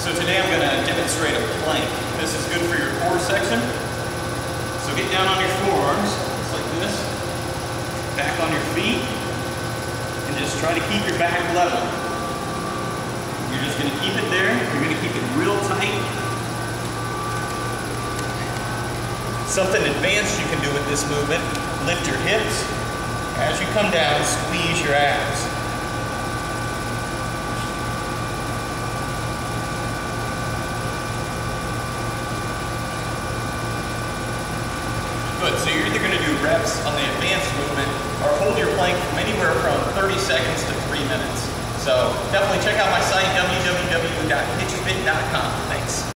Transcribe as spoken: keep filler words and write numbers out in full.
So today I'm going to demonstrate a plank. This is good for your core section. So get down on your forearms, just like this, back on your feet, and just try to keep your back level. You're just going to keep it there. You're going to keep it real tight. Something advanced you can do with this movement, lift your hips. As you come down, squeeze your abs. Good, so you're either going to do reps on the advanced movement or hold your plank from anywhere from thirty seconds to three minutes. So definitely check out my site, w w w dot pitch fit dot com. Thanks.